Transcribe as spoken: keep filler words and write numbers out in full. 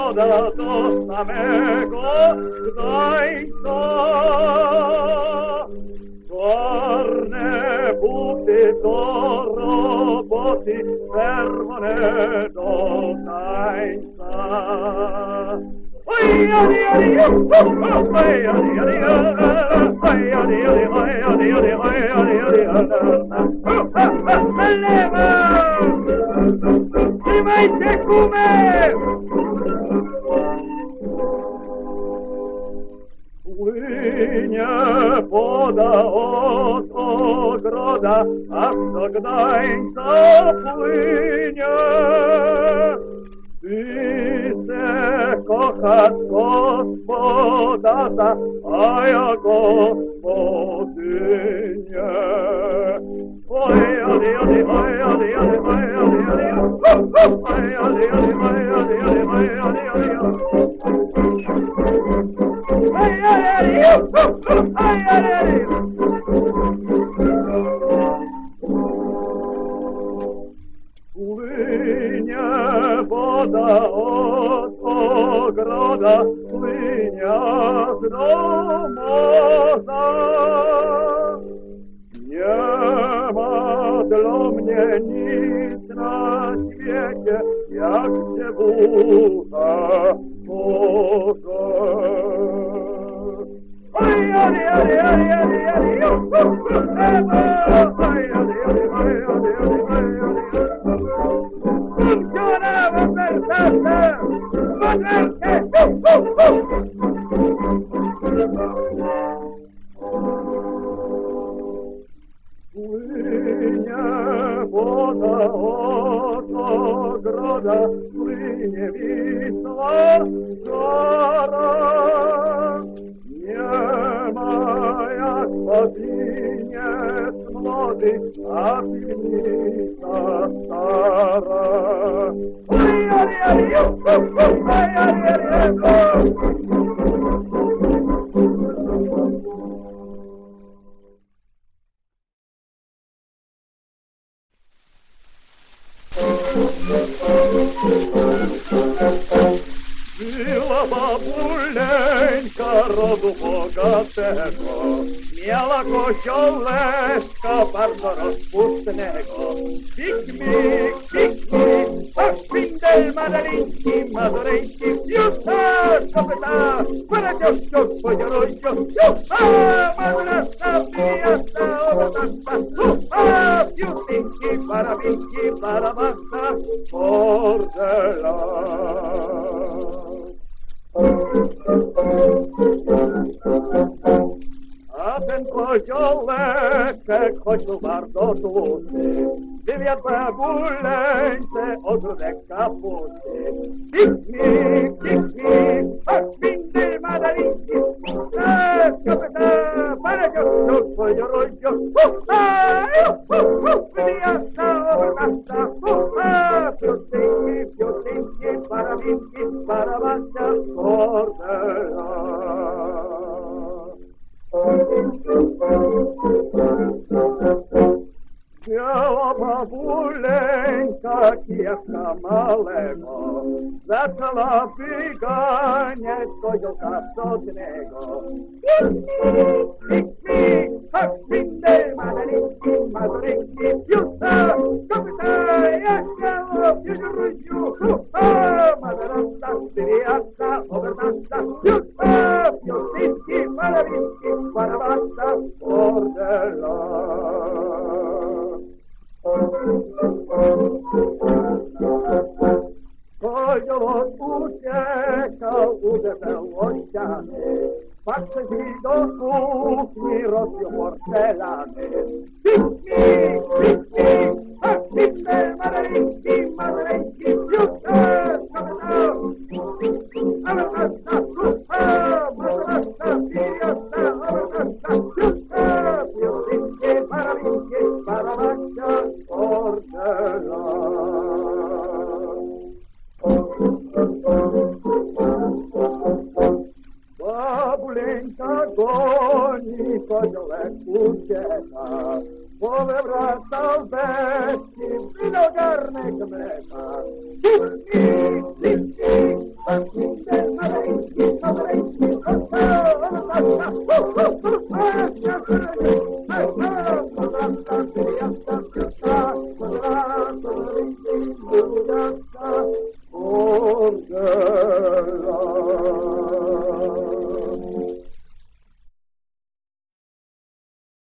woda do samego Gdańska. Czarne buty do roboty, czerwone do tańca. Oj, oj, oj, oj, oj, oj, oj, trzymajcie gumę! Płynie woda od ogroda, aż do Gdańska płynie. Ty se kochasz gospodarza, a ja gospodynię. Oj, oj, oj, oj, oj, oj, oj, oj, oj, oj, oj, płynie woda od ogroda, płynie do morza. Nie ma dla mnie nic na świecie, jak dziewucha Boże. Oj, oj, oj, oj, oj, oj, funzionava per tanta, ma perché? Płynie woda od ogroda, płynie Wisła żara. Nie ma jak podwiniec młody, a piwnica stara. Oj, oj, oj, oj, oj, oj, oj, Była babuleńka rodu bogatego, miała kościołeczka bardzo rozpustnego. Pik-mik, pik-mik, ach, szpindel madaliński, mazureński, juta, kopyta, paradziowciok, poziorojcio, juta, madrasta, pijasta, obratasta, juta, piutinki, parabinki, parabasta, bordela. A ten koziołeczek, choć był bardzo duży, wywiadł babuleńce ogródek kapusty. Pik-mik, pik-mik, ach, szpindel madaliński, juta, kopyta, paradziowciok, poziorojcio, juta, pijasta, obratasta, juta, piutinki, piutinki, parabinki, parabasta, bordela. Biała babuleńka kiewka malego zaczęła wyganiać koziołka wschodniego. Pik-mik, pik-mik, ach, szpindel madaliński, mazureński, juta, kopyta, jaśniało, piórusiu, juta, madarasta, pijasta, obratasta, juta, piutinki, parabinki, parabasta, bordela. Kozioł uciekał, uderzał o ściany, patrzy do kuchni, rozbił porcelany. Pik-mik, pik-mik, ach, szpindel madaliński, mazureński, juta, kopyta, obratasta, juta, madarasta, pijasta, obratasta, juta, piutinki, parabinki, parabasta, bordela. Babuleńka goni, koziołek ucieka, powywracał beczki, wino garnek mleka. Pik-mik, pik-mik, Thank you.